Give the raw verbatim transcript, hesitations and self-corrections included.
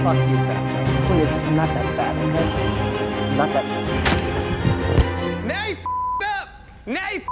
Fuck you, fatso. Please, I'm not that bad, okay? I'm not that... Now you f***ed up! Now you